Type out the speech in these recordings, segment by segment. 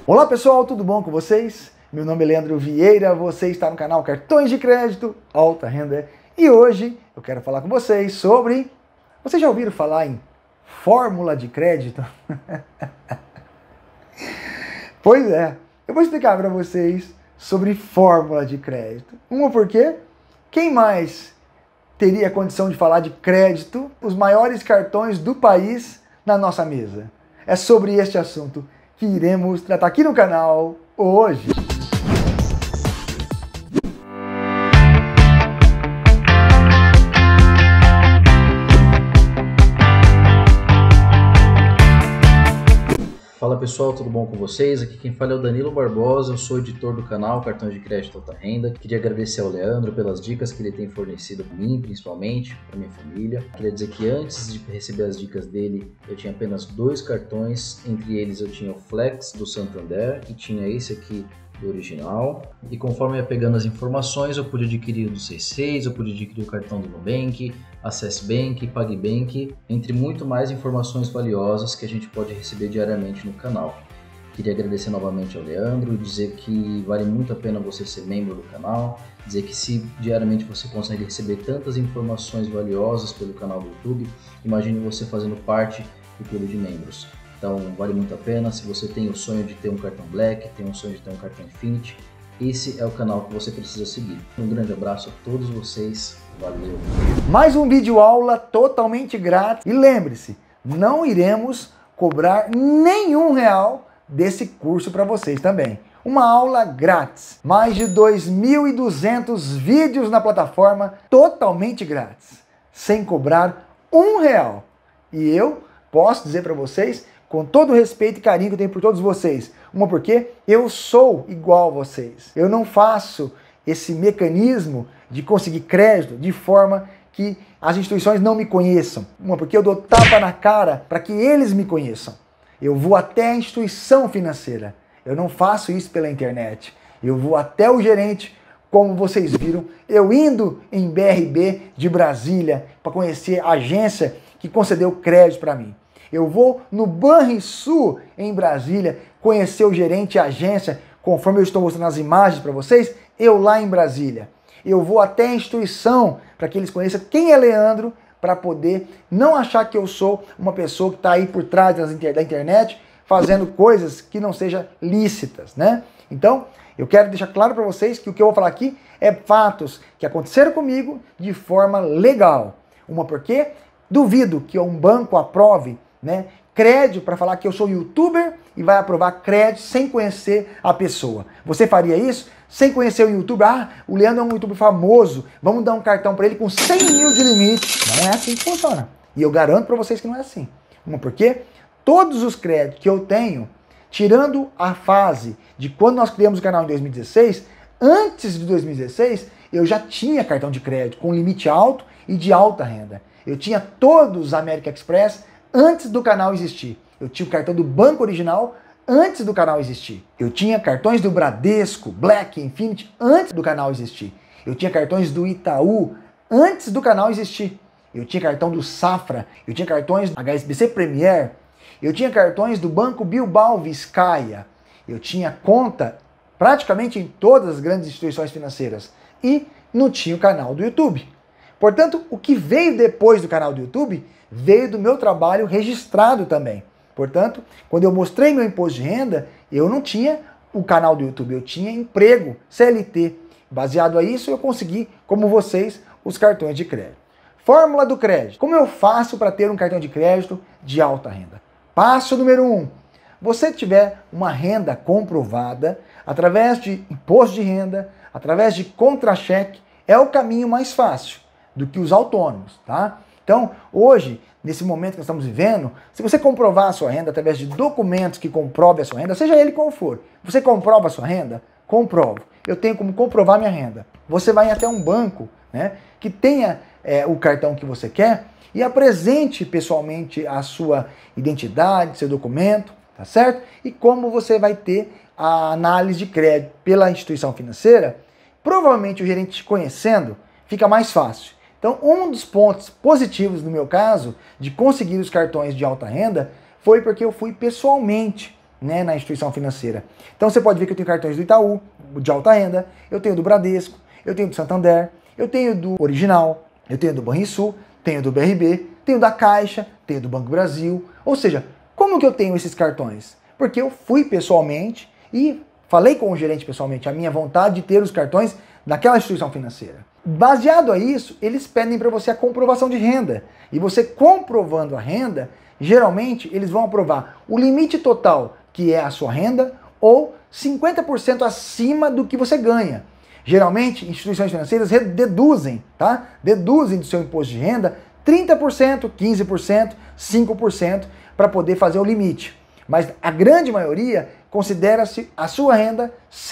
Olá pessoal, tudo bom com vocês? Meu nome é Leandro Vieira, você está no canal Cartões de Crédito Alta Renda e hoje eu quero falar com vocês sobre... Vocês já ouviram falar em fórmula de crédito? Pois é, eu vou explicar para vocês sobre fórmula de crédito. Uma porque quem mais teria condição de falar de crédito, os maiores cartões do país na nossa mesa? É sobre este assunto que iremos tratar aqui no canal hoje. Fala pessoal, tudo bom com vocês? Aqui quem fala é o Danilo Barbosa, eu sou editor do canal Cartões de Crédito Alta Renda. Queria agradecer ao Leandro pelas dicas que ele tem fornecido para mim, principalmente, para minha família. Queria dizer que antes de receber as dicas dele, eu tinha apenas 2 cartões, entre eles eu tinha o Flex do Santander e tinha esse aqui do original. E conforme eu ia pegando as informações, eu pude adquirir o do C6, eu pude adquirir o cartão do Nubank, Access Bank, PagBank, entre muito mais informações valiosas que a gente pode receber diariamente no canal. Queria agradecer novamente ao Leandro e dizer que vale muito a pena você ser membro do canal, dizer que se diariamente você consegue receber tantas informações valiosas pelo canal do YouTube, imagine você fazendo parte do clube de membros. Então vale muito a pena. Se você tem o sonho de ter um cartão Black, tem o sonho de ter um cartão Infinity, esse é o canal que você precisa seguir. Um grande abraço a todos vocês, valeu! Mais um vídeo aula totalmente grátis e lembre-se, não iremos cobrar nenhum real desse curso para vocês também. Uma aula grátis, mais de 2.200 vídeos na plataforma totalmente grátis, sem cobrar um real. E eu posso dizer para vocês, com todo o respeito e carinho que eu tenho por todos vocês, uma porque eu sou igual a vocês. Eu não faço esse mecanismo de conseguir crédito de forma que as instituições não me conheçam. Uma porque eu dou tapa na cara para que eles me conheçam. Eu vou até a instituição financeira. Eu não faço isso pela internet. Eu vou até o gerente, como vocês viram, eu indo em BRB de Brasília para conhecer a agência que concedeu crédito para mim. Eu vou no Banrisul, em Brasília, conhecer o gerente e a agência, conforme eu estou mostrando as imagens para vocês, eu lá em Brasília. Eu vou até a instituição para que eles conheçam quem é Leandro, para poder não achar que eu sou uma pessoa que está aí por trás da internet fazendo coisas que não sejam lícitas, né? Então, eu quero deixar claro para vocês que o que eu vou falar aqui é fatos que aconteceram comigo de forma legal. Uma porque duvido que um banco aprove, né, crédito para falar que eu sou youtuber e vai aprovar crédito sem conhecer a pessoa. Você faria isso? Sem conhecer o youtuber? Ah, o Leandro é um youtuber famoso, vamos dar um cartão para ele com 100 mil de limite. Não é assim que funciona. E eu garanto para vocês que não é assim. Uma porque todos os créditos que eu tenho, tirando a fase de quando nós criamos o canal em 2016, antes de 2016, eu já tinha cartão de crédito com limite alto e de alta renda. Eu tinha todos os American Express antes do canal existir. Eu tinha o cartão do banco original antes do canal existir. Eu tinha cartões do Bradesco, Black, Infinity antes do canal existir. Eu tinha cartões do Itaú antes do canal existir. Eu tinha cartão do Safra, eu tinha cartões do HSBC Premier, eu tinha cartões do Banco Bilbao Vizcaya, eu tinha conta praticamente em todas as grandes instituições financeiras e não tinha o canal do YouTube. Portanto, o que veio depois do canal do YouTube veio do meu trabalho registrado também. Portanto, quando eu mostrei meu imposto de renda, eu não tinha o canal do YouTube, eu tinha emprego, CLT. Baseado a isso, eu consegui, como vocês, os cartões de crédito. Fórmula do crédito. Como eu faço para ter um cartão de crédito de alta renda? Passo número 1. Você tiver uma renda comprovada, através de imposto de renda, através de contra-cheque, é o caminho mais fácil do que os autônomos, tá? Então, hoje, nesse momento que nós estamos vivendo, se você comprovar a sua renda através de documentos que comprovem a sua renda, seja ele qual for, você comprova a sua renda? Comprovo. Eu tenho como comprovar minha renda. Você vai até um banco, né, que tenha o cartão que você quer e apresente pessoalmente a sua identidade, seu documento, tá certo? E como você vai ter a análise de crédito pela instituição financeira, provavelmente o gerente te conhecendo, fica mais fácil. Então, um dos pontos positivos no meu caso, de conseguir os cartões de alta renda, foi porque eu fui pessoalmente né, na instituição financeira. Então você pode ver que eu tenho cartões do Itaú, de alta renda, eu tenho do Bradesco, eu tenho do Santander, eu tenho do Original, eu tenho do Banrisul, tenho do BRB, tenho da Caixa, tenho do Banco do Brasil. Ou seja, como que eu tenho esses cartões? Porque eu fui pessoalmente e falei com o gerente pessoalmente a minha vontade de ter os cartões daquela instituição financeira. Baseado a isso, eles pedem para você a comprovação de renda. E você comprovando a renda, geralmente eles vão aprovar o limite total, que é a sua renda, ou 50% acima do que você ganha. Geralmente, instituições financeiras deduzem, tá? Deduzem do seu imposto de renda 30%, 15%, 5% para poder fazer o limite. Mas a grande maioria considera-se a sua renda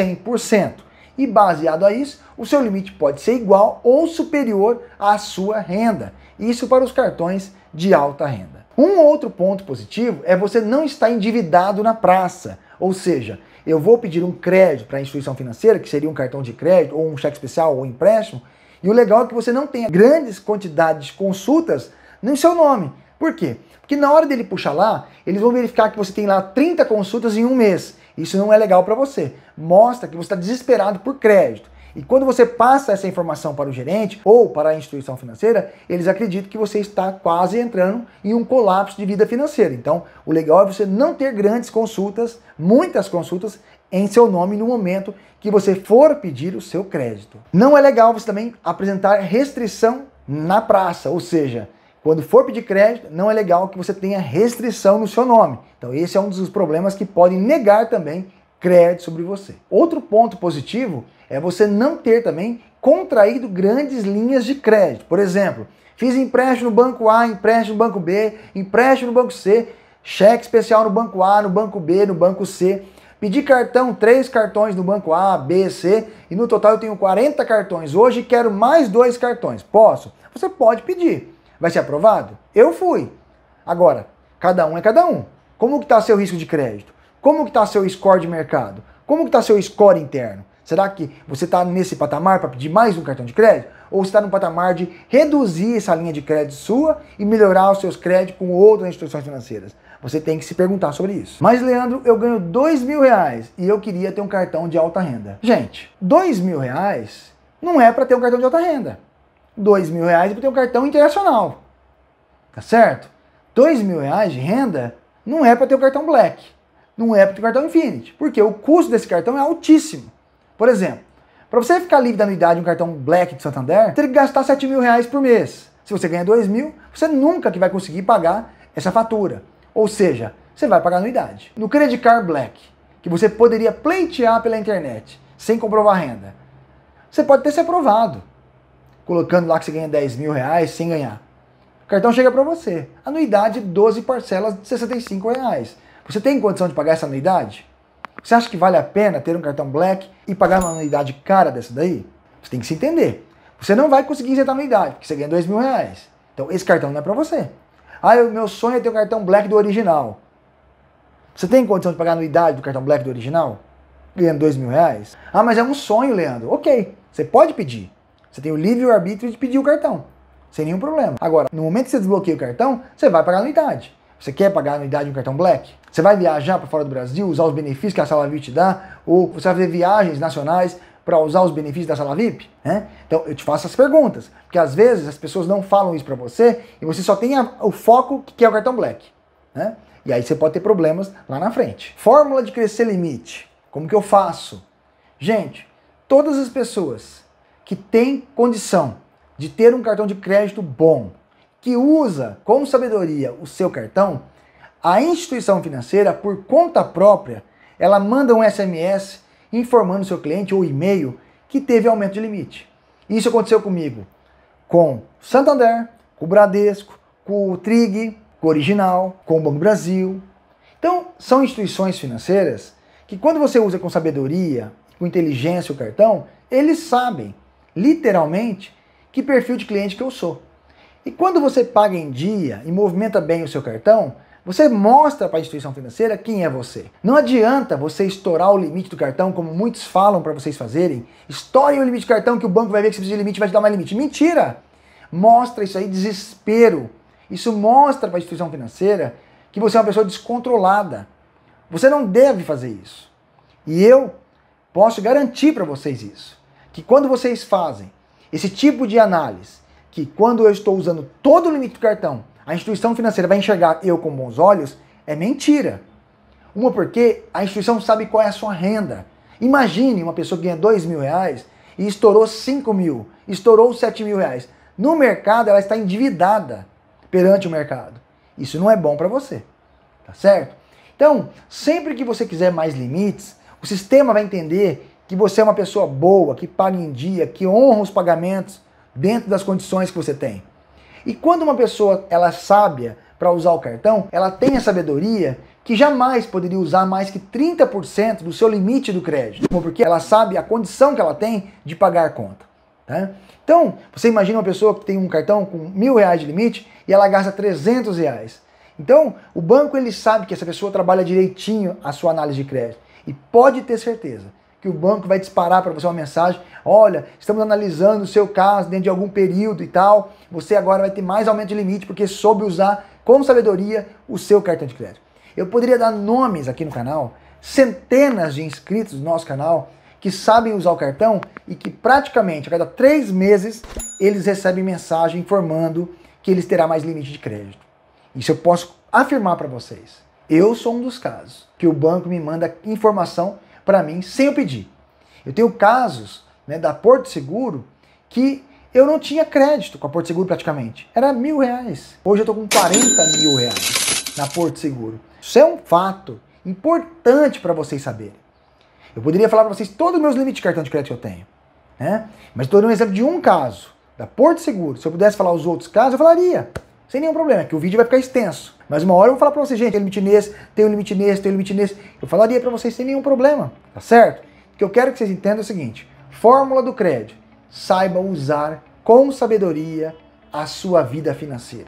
100%. E baseado a isso, o seu limite pode ser igual ou superior à sua renda. Isso para os cartões de alta renda. Um outro ponto positivo é você não estar endividado na praça. Ou seja, eu vou pedir um crédito para a instituição financeira, que seria um cartão de crédito, ou um cheque especial, ou um empréstimo, e o legal é que você não tenha grandes quantidades de consultas no seu nome. Por quê? Porque na hora dele puxar lá, eles vão verificar que você tem lá 30 consultas em um mês. Isso não é legal para você. Mostra que você está desesperado por crédito. E quando você passa essa informação para o gerente ou para a instituição financeira, eles acreditam que você está quase entrando em um colapso de vida financeira. Então, o legal é você não ter grandes consultas, muitas consultas, em seu nome no momento que você for pedir o seu crédito. Não é legal você também apresentar restrição na praça, ou seja, quando for pedir crédito, não é legal que você tenha restrição no seu nome. Então esse é um dos problemas que podem negar também crédito sobre você. Outro ponto positivo é você não ter também contraído grandes linhas de crédito. Por exemplo, fiz empréstimo no banco A, empréstimo no banco B, empréstimo no banco C, cheque especial no banco A, no banco B, no banco C. Pedi cartão, 3 cartões no banco A, B, C, e no total eu tenho 40 cartões. Hoje quero mais 2 cartões. Posso? Você pode pedir. Vai ser aprovado? Eu fui. Agora, cada um é cada um. Como que está seu risco de crédito? Como que está seu score de mercado? Como que está seu score interno? Será que você está nesse patamar para pedir mais um cartão de crédito? Ou você está no patamar de reduzir essa linha de crédito sua e melhorar os seus créditos com outras instituições financeiras? Você tem que se perguntar sobre isso. Mas, Leandro, eu ganho R$2.000 e eu queria ter um cartão de alta renda. Gente, R$2.000 não é para ter um cartão de alta renda. R$2.000 é para ter um cartão internacional. Tá certo? R$2.000 de renda não é para ter um cartão Black. Não é para ter um cartão Infinity. Porque o custo desse cartão é altíssimo. Por exemplo, para você ficar livre da anuidade de um cartão Black de Santander, você teria que gastar R$7.000 por mês. Se você ganha R$2.000, você nunca que vai conseguir pagar essa fatura. Ou seja, você vai pagar anuidade. No Credit Card Black, que você poderia pleitear pela internet, sem comprovar renda, você pode ter se aprovado, colocando lá que você ganha R$10.000 sem ganhar. O cartão chega para você. Anuidade 12 parcelas de R$65. Você tem condição de pagar essa anuidade? Você acha que vale a pena ter um cartão Black e pagar uma anuidade cara dessa daí? Você tem que se entender. Você não vai conseguir isentar a anuidade, porque você ganha R$2.000. Então esse cartão não é para você. Ah, o meu sonho é ter um cartão Black do Original. Você tem condição de pagar a anuidade do cartão Black do Original? Ganhando R$2.000? Ah, mas é um sonho, Leandro. Ok, você pode pedir. Você tem o livre-arbítrio de pedir o cartão. Sem nenhum problema. Agora, no momento que você desbloqueia o cartão, você vai pagar a anuidade. Você quer pagar a anuidade de um cartão Black? Você vai viajar para fora do Brasil, usar os benefícios que a Sala VIP te dá? Ou você vai fazer viagens nacionais para usar os benefícios da Sala VIP? Né? Então, eu te faço as perguntas. Porque às vezes as pessoas não falam isso para você e você só tem o foco que é o cartão Black. Né? E aí você pode ter problemas lá na frente. Fórmula de crescer limite. Como que eu faço? Gente, todas as pessoas que têm condição de ter um cartão de crédito bom, que usa com sabedoria o seu cartão, a instituição financeira, por conta própria, ela manda um SMS informando o seu cliente ou e-mail que teve aumento de limite. Isso aconteceu comigo com o Santander, com o Bradesco, com o Trig, com o Original, com o Banco do Brasil. Então, são instituições financeiras que quando você usa com sabedoria, com inteligência o cartão, eles sabem, literalmente, que perfil de cliente que eu sou. E quando você paga em dia e movimenta bem o seu cartão, você mostra para a instituição financeira quem é você. Não adianta você estourar o limite do cartão, como muitos falam para vocês fazerem. Estourem o limite do cartão que o banco vai ver que você precisa de limite e vai te dar mais limite. Mentira! Mostra isso aí, desespero. Isso mostra para a instituição financeira que você é uma pessoa descontrolada. Você não deve fazer isso. E eu posso garantir para vocês isso. Que quando vocês fazem esse tipo de análise, que quando eu estou usando todo o limite do cartão, a instituição financeira vai enxergar eu com bons olhos, é mentira. Uma porque a instituição sabe qual é a sua renda. Imagine uma pessoa que ganha R$2.000 e estourou 5 mil, estourou 7 mil reais. No mercado ela está endividada perante o mercado. Isso não é bom para você, tá certo? Então, sempre que você quiser mais limites, o sistema vai entender que você é uma pessoa boa, que paga em dia, que honra os pagamentos dentro das condições que você tem. E quando uma pessoa ela é sábia para usar o cartão, ela tem a sabedoria que jamais poderia usar mais que 30% do seu limite do crédito, porque ela sabe a condição que ela tem de pagar a conta. Tá? Então, você imagina uma pessoa que tem um cartão com R$1.000 de limite e ela gasta R$300. Então, o banco ele sabe que essa pessoa trabalha direitinho a sua análise de crédito. E pode ter certeza que o banco vai disparar para você uma mensagem: olha, estamos analisando o seu caso dentro de algum período e tal, você agora vai ter mais aumento de limite porque soube usar com sabedoria o seu cartão de crédito. Eu poderia dar nomes aqui no canal, centenas de inscritos do nosso canal que sabem usar o cartão e que praticamente a cada 3 meses eles recebem mensagem informando que eles terão mais limite de crédito. Isso eu posso afirmar para vocês. Eu sou um dos casos que o banco me manda informação para mim sem eu pedir. Eu tenho casos, né, da Porto Seguro que eu não tinha crédito com a Porto Seguro praticamente. Era R$1.000. Hoje eu estou com R$40.000 na Porto Seguro. Isso é um fato importante para vocês saberem. Eu poderia falar para vocês todos os meus limites de cartão de crédito que eu tenho, né? Mas estou dando um exemplo de um caso, da Porto Seguro. Se eu pudesse falar os outros casos, eu falaria, sem nenhum problema, que o vídeo vai ficar extenso. Mas uma hora eu vou falar para vocês, gente, tem limite nesse, tem um limite nesse, tem um limite nesse. Eu falaria para vocês sem nenhum problema, tá certo? O que eu quero que vocês entendam é o seguinte: fórmula do crédito. Saiba usar com sabedoria a sua vida financeira.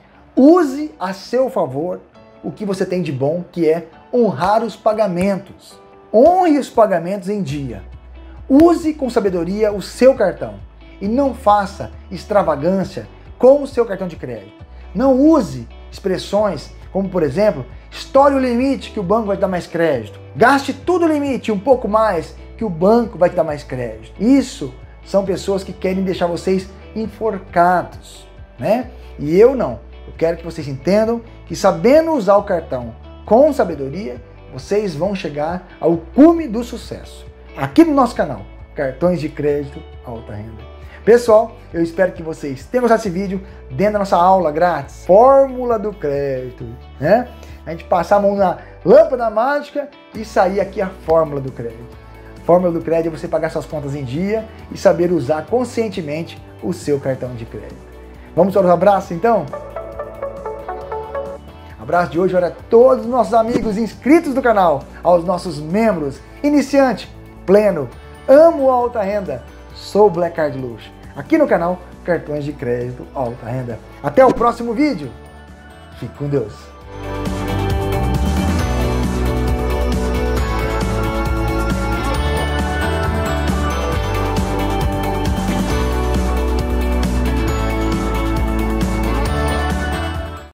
Use a seu favor o que você tem de bom, que é honrar os pagamentos. Honre os pagamentos em dia. Use com sabedoria o seu cartão e não faça extravagância com o seu cartão de crédito. Não use expressões como, por exemplo, estoure o limite que o banco vai te dar mais crédito. Gaste tudo o limite, um pouco mais, que o banco vai te dar mais crédito. Isso são pessoas que querem deixar vocês enforcados, né? E eu não. Eu quero que vocês entendam que sabendo usar o cartão com sabedoria, vocês vão chegar ao cume do sucesso. Aqui no nosso canal, Cartões de Crédito Alta Renda. Pessoal, eu espero que vocês tenham gostado desse vídeo dentro da nossa aula grátis, Fórmula do Crédito, né? A gente passar a mão na lâmpada mágica e sair aqui a Fórmula do Crédito. Fórmula do Crédito é você pagar suas contas em dia e saber usar conscientemente o seu cartão de crédito. Vamos para os abraços, então? Abraço de hoje para todos os nossos amigos inscritos do canal, aos nossos membros, iniciante, pleno, amo a alta renda, sou Black Card Luxo. Aqui no canal, Cartões de Crédito Alta Renda. Até o próximo vídeo. Fique com Deus.